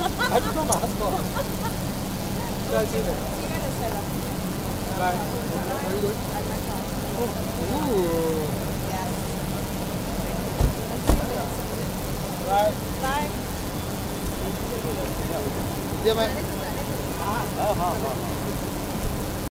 还不用马上走。再见。来，来，来。这边。好好好。